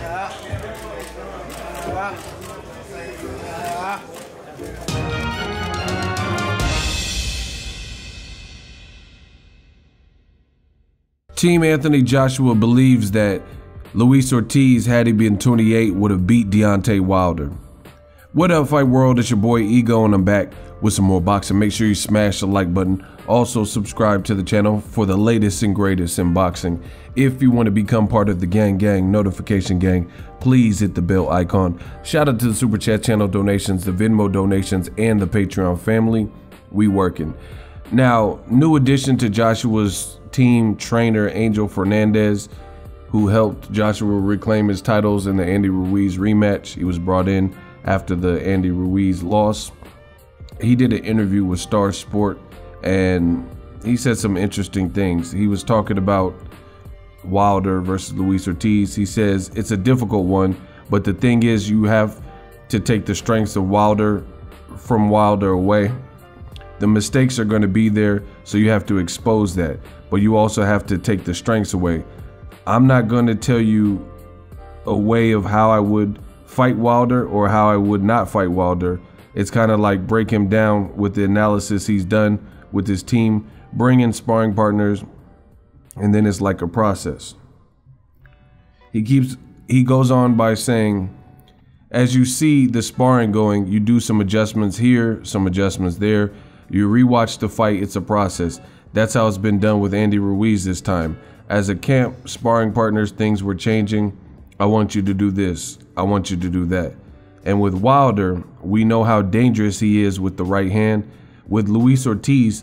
Team Anthony Joshua believes that Luis Ortiz, had he been 28, would have beat Deontay Wilder. What up, Fight World? It's your boy Ego, and I'm back with some more boxing. Make sure you smash the like button. Also, subscribe to the channel for the latest and greatest in boxing. If you want to become part of the gang notification gang, please hit the bell icon. Shout out to the Super Chat channel donations, the Venmo donations, and the Patreon family. We working. Now, new addition to Joshua's team, trainer Angel Fernandez, who helped Joshua reclaim his titles in the Andy Ruiz rematch. He was brought in after the Andy Ruiz loss. He did an interview with Star Sport, and he said some interesting things. He was talking about Wilder versus Luis Ortiz. He says it's a difficult one, but the thing is, you have to take the strengths of Wilder away. The mistakes are going to be there, so you have to expose that, but you also have to take the strengths away. I'm not going to tell you a way of how I would fight Wilder or how I would not fight Wilder. It's kind of like break him down with the analysis he's done with his team, bring in sparring partners, and then it's like a process. He goes on by saying, as you see the sparring going, you do some adjustments here, some adjustments there. You rewatch the fight, it's a process. That's how it's been done with Andy Ruiz this time. As a camp, sparring partners, things were changing. I want you to do this. I want you to do that. And with Wilder, we know how dangerous he is with the right hand. With Luis Ortiz,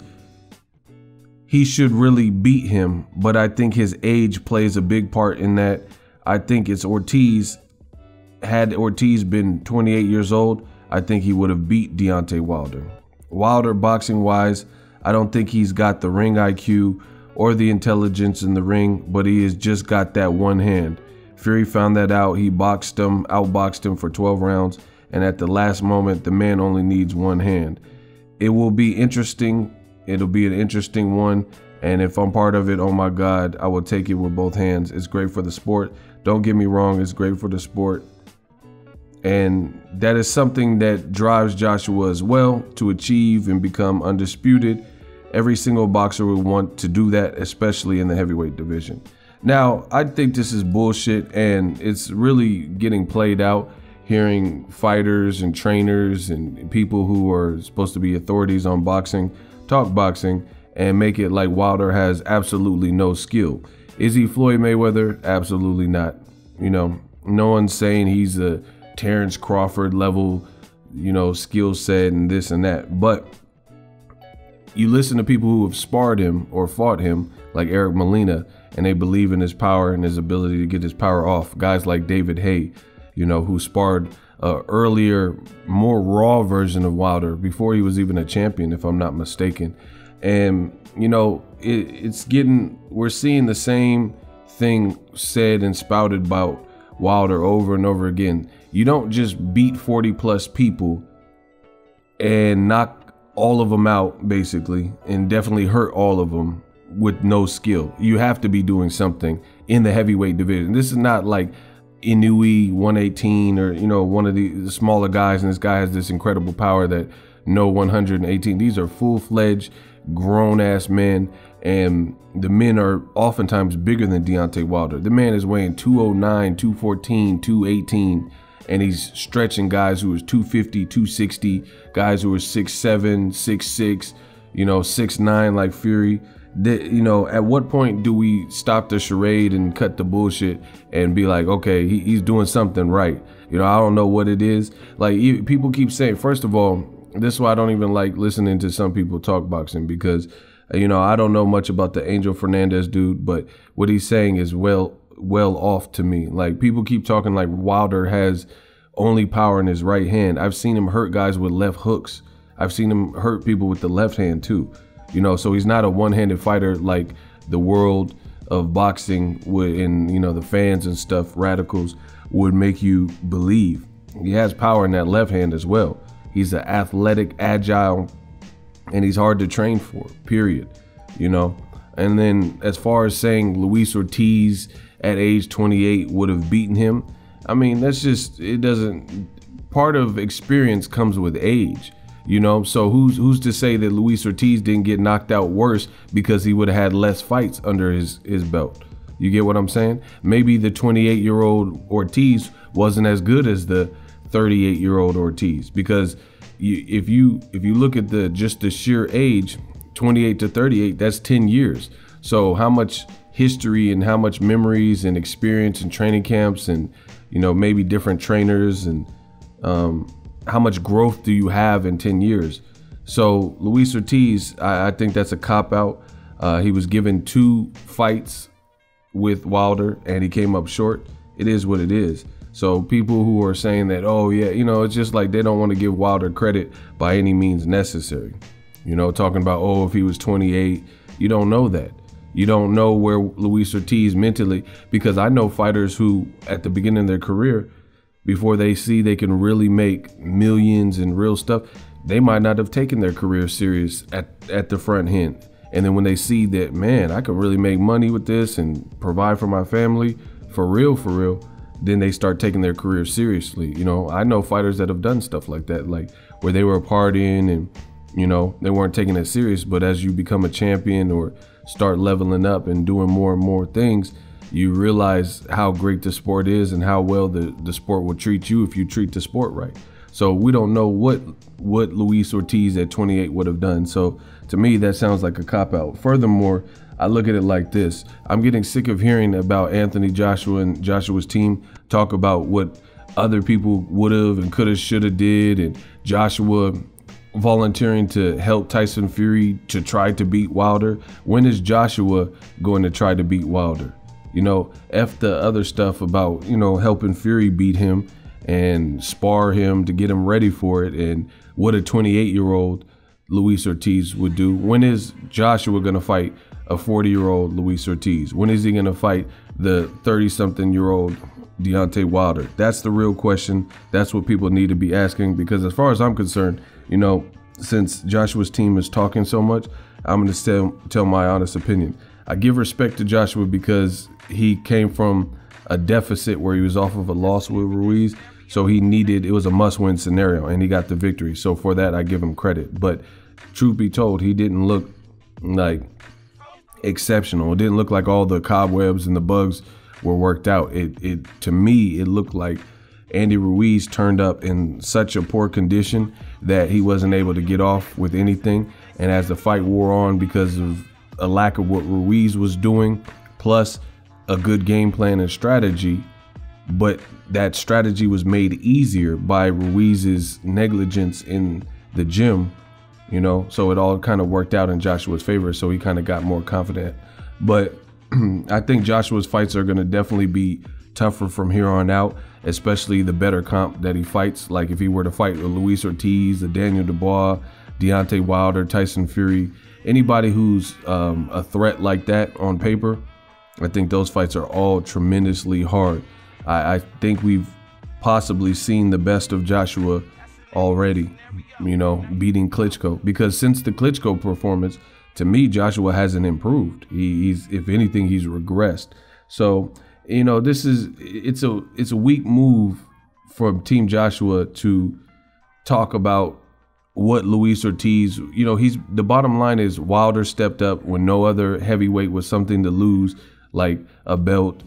he should really beat him, but I think his age plays a big part in that. I think it's Ortiz. Had Ortiz been 28 years old, I think he would have beat Deontay Wilder. Wilder, boxing-wise, I don't think he's got the ring IQ or the intelligence in the ring, but he has just got that one hand. Fury found that out. He outboxed him for 12 rounds, and at the last moment, the man only needs one hand. It will be interesting. It'll be an interesting one, and if I'm part of it, oh my God, I will take it with both hands. It's great for the sport. Don't get me wrong, it's great for the sport. And that is something that drives Joshua as well, to achieve and become undisputed. Every single boxer would want to do that, especially in the heavyweight division. Now, I think this is bullshit, and it's really getting played out, hearing fighters and trainers and people who are supposed to be authorities on boxing talk boxing and make it like Wilder has absolutely no skill. Is he Floyd Mayweather? Absolutely not. You know, no one's saying he's a Terrence Crawford level, you know, skill set and this and that. But you listen to people who have sparred him or fought him, like Eric Molina, and they believe in his power and his ability to get his power off. Guys like David Haye, you know, who sparred earlier, more raw version of Wilder before he was even a champion, if I'm not mistaken. And, you know, we're seeing the same thing said and spouted about Wilder over and over again. You don't just beat 40 plus people and knock all of them out, basically, and definitely hurt all of them with no skill. You have to be doing something in the heavyweight division. This is not like Inoue 118 or, you know, one of the smaller guys, and this guy has this incredible power that no 118. These are full-fledged grown-ass men, and the men are oftentimes bigger than Deontay Wilder. The man is weighing 209, 214, 218, and he's stretching guys who is 250, 260, guys who are 6'7", 6'6", you know, 6'9", like Fury. You know, at what point do we stop the charade and cut the bullshit and be like, okay, he's doing something right? You know, I don't know what it is. Like, people keep saying, first of all, this is why I don't even like listening to some people talk boxing, because, you know, I don't know much about the Angel Fernandez dude, but what he's saying is well off to me. Like, people keep talking like Wilder has only power in his right hand. I've seen him hurt guys with left hooks. I've seen him hurt people with the left hand too. You know, so he's not a one-handed fighter like the world of boxing would, and, you know, the fans and stuff, radicals, would make you believe. He has power in that left hand as well. He's an athletic, agile, and he's hard to train for, period. You know, and then as far as saying Luis Ortiz at age 28 would have beaten him, I mean, that's just, it doesn't, part of experience comes with age, you know? So who's to say that Luis Ortiz didn't get knocked out worse because he would have had less fights under his belt? You get what I'm saying? Maybe the 28-year-old Ortiz wasn't as good as the 38-year-old Ortiz, because if you look at just the sheer age, 28 to 38, that's 10 years. So how much history and how much memories and experience and training camps and, you know, maybe different trainers and how much growth do you have in 10 years? So Luis Ortiz, I think that's a cop-out. He was given 2 fights with Wilder and he came up short. It is what it is. So people who are saying that, oh yeah, you know, it's just like they don't want to give Wilder credit by any means necessary. You know, talking about, oh, if he was 28, you don't know that. You don't know where Luis Ortiz mentally, because I know fighters who at the beginning of their career, before they see they can really make millions and real stuff, they might not have taken their career serious at the front end. And then when they see that, man, I could really make money with this and provide for my family for real, then they start taking their career seriously. You know, I know fighters that have done stuff like that, like where they were partying and, you know, they weren't taking it serious. But as you become a champion or start leveling up and doing more and more things, you realize how great the sport is and how well the sport will treat you if you treat the sport right. So we don't know what Luis Ortiz at 28 would have done. So to me, that sounds like a cop-out. Furthermore, I look at it like this. I'm getting sick of hearing about Anthony Joshua and Joshua's team talk about what other people would have and could have, should have did, and Joshua volunteering to help Tyson Fury to try to beat Wilder. When is Joshua going to try to beat Wilder? You know, F the other stuff about, you know, helping Fury beat him and spar him to get him ready for it, and what a 28-year-old Luis Ortiz would do. When is Joshua going to fight a 40-year-old Luis Ortiz? When is he going to fight the 30-something-year-old Deontay Wilder? That's the real question. That's what people need to be asking, because as far as I'm concerned, you know, since Joshua's team is talking so much, I'm going to tell my honest opinion. I give respect to Joshua because he came from a deficit where he was off of a loss with Ruiz. So it was a must-win scenario, and he got the victory. So for that, I give him credit. But truth be told, he didn't look like exceptional. It didn't look like all the cobwebs and the bugs were worked out. To me, it looked like Andy Ruiz turned up in such a poor condition that he wasn't able to get off with anything. And as the fight wore on, because of a lack of what Ruiz was doing, plus a good game plan and strategy, but that strategy was made easier by Ruiz's negligence in the gym, you know, so it all kind of worked out in Joshua's favor. So he kind of got more confident. But I think Joshua's fights are going to definitely be tougher from here on out, especially the better comp that he fights. Like if he were to fight with Luis Ortiz, Daniel Dubois, Deontay Wilder, Tyson Fury, anybody who's a threat like that on paper, I think those fights are all tremendously hard. I think we've possibly seen the best of Joshua already, you know, beating Klitschko, because since the Klitschko performance, to me, Joshua hasn't improved. He's, if anything, he's regressed. So, you know, it's a weak move from Team Joshua to talk about what Luis Ortiz, you know, the bottom line is Wilder stepped up when no other heavyweight was something to lose, like a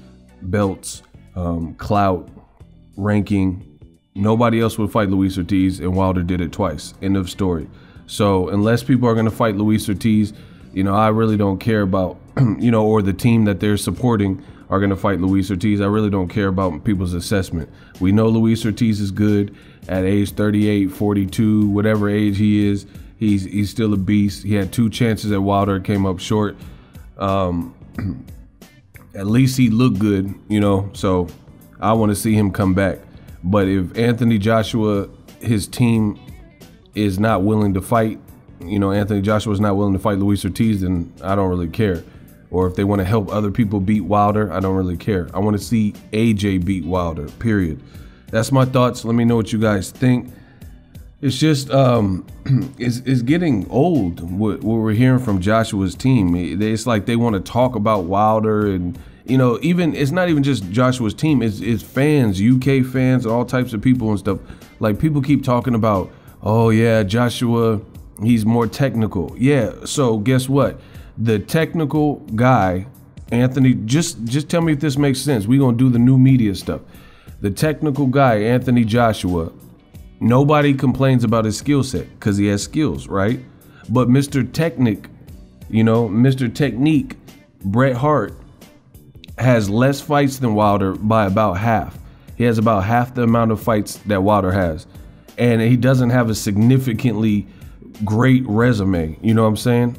belts, clout, ranking. Nobody else would fight Luis Ortiz, and Wilder did it twice. End of story. So unless people are going to fight Luis Ortiz, you know, I really don't care about, you know, or the team that they're supporting are going to fight Luis Ortiz. I really don't care about people's assessment. We know Luis Ortiz is good at age 38, 42, whatever age he is. He's still a beast. He had 2 chances at Wilder, came up short. At least he looked good, you know, so I want to see him come back. But if Anthony Joshua, his team is not willing to fight, you know, Anthony Joshua is not willing to fight Luis Ortiz, then I don't really care. Or if they want to help other people beat Wilder, I don't really care. I want to see AJ beat Wilder, period. That's my thoughts. Let me know what you guys think. It's just, it's getting old, what we're hearing from Joshua's team. It's like they want to talk about Wilder, and You know, even it's not even just Joshua's team. It's fans, UK fans, all types of people and stuff. Like people keep talking about, oh yeah, Joshua, he's more technical. Yeah. So guess what? The technical guy, Anthony, just tell me if this makes sense. We're gonna do the new media stuff. The technical guy, Anthony Joshua, nobody complains about his skill set because he has skills, right? But Mr. Technique, you know, Mr. Technique, Bret Hart, has less fights than Wilder by about half. He has about half the amount of fights that Wilder has. And he doesn't have a significantly great resume. You know what I'm saying?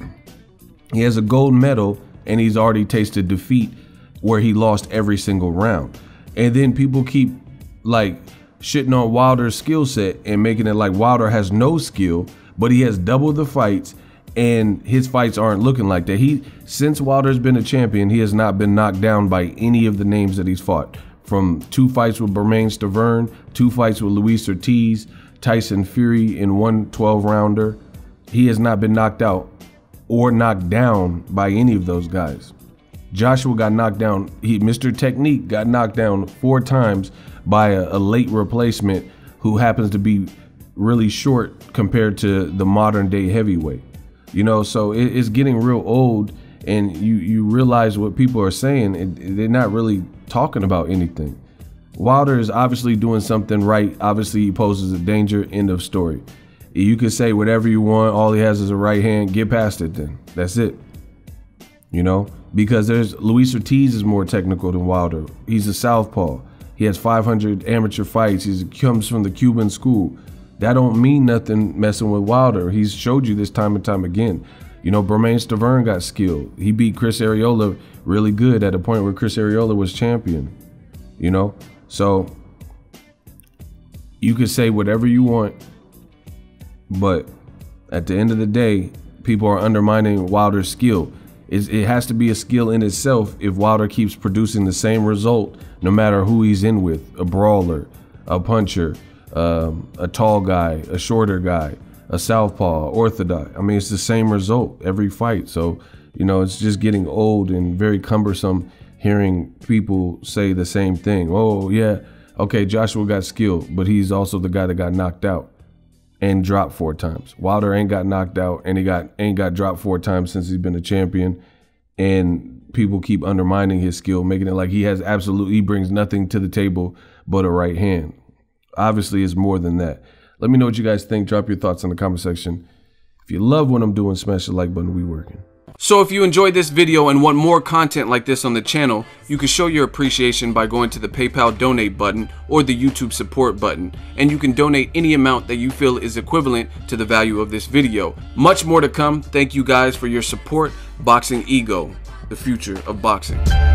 He has a gold medal and he's already tasted defeat where he lost every single round. And then people keep like shitting on Wilder's skill set and making it like Wilder has no skill, but he has double the fights and his fights aren't looking like that. Since Wilder's been a champion, he has not been knocked down by any of the names that he's fought. From 2 fights with Bermane Stiverne, 2 fights with Luis Ortiz, Tyson Fury in 1 12-rounder. He has not been knocked out or knocked down by any of those guys. Joshua got knocked down. Mr. Technique got knocked down 4 times by a late replacement who happens to be really short compared to the modern day heavyweight. You know, so it's getting real old, and you realize what people are saying. They're not really talking about anything. Wilder is obviously doing something right. Obviously, he poses a danger. End of story. You can say whatever you want. All he has is a right hand. Get past it then. That's it. You know, because Luis Ortiz is more technical than Wilder. He's a southpaw. He has 500 amateur fights. He comes from the Cuban school. That don't mean nothing messing with Wilder. He's showed you this time and time again. You know, Bermane Stiverne got skilled. He beat Chris Arreola really good at a point where Chris Arreola was champion. You know, so you could say whatever you want, but at the end of the day, people are undermining Wilder's skill. It has to be a skill in itself if Wilder keeps producing the same result no matter who he's in with. A brawler, a puncher, a tall guy, a shorter guy, a southpaw, orthodox. I mean, it's the same result every fight. So, you know, it's just getting old and very cumbersome hearing people say the same thing. Oh, yeah, okay, Joshua got skill, but he's also the guy that got knocked out and dropped 4 times. Wilder ain't got knocked out and he ain't got dropped 4 times since he's been a champion. And people keep undermining his skill, making it like he brings nothing to the table but a right hand. Obviously, it's more than that. Let me know what you guys think. Drop your thoughts in the comment section. If you love what I'm doing, smash the like button. We working. So if you enjoyed this video and want more content like this on the channel, you can show your appreciation by going to the PayPal donate button or the YouTube support button, and you can donate any amount that you feel is equivalent to the value of this video. Much more to come. Thank you guys for your support. Boxing Ego, the future of boxing.